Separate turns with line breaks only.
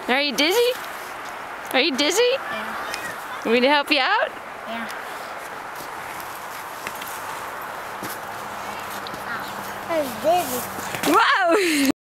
Are you dizzy? Are you dizzy?
Yeah.
Want me to help you out?
Yeah. I'm dizzy.
Wow!